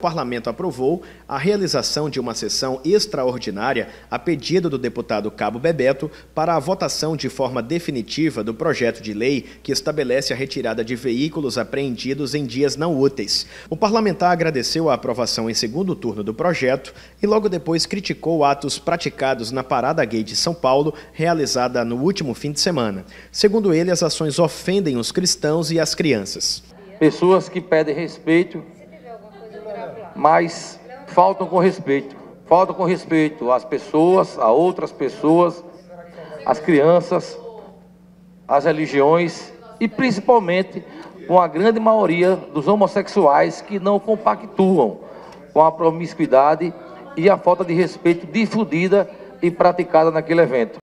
O parlamento aprovou a realização de uma sessão extraordinária a pedido do deputado Cabo Bebeto para a votação de forma definitiva do projeto de lei que estabelece a retirada de veículos apreendidos em dias não úteis. O parlamentar agradeceu a aprovação em segundo turno do projeto e logo depois criticou atos praticados na Parada Gay de São Paulo, realizada no último fim de semana. Segundo ele, as ações ofendem os cristãos e as crianças. Pessoas que pedem respeito, mas faltam com respeito às pessoas, a outras pessoas, às crianças, às religiões e principalmente com a grande maioria dos homossexuais que não compactuam com a promiscuidade e a falta de respeito difundida e praticada naquele evento.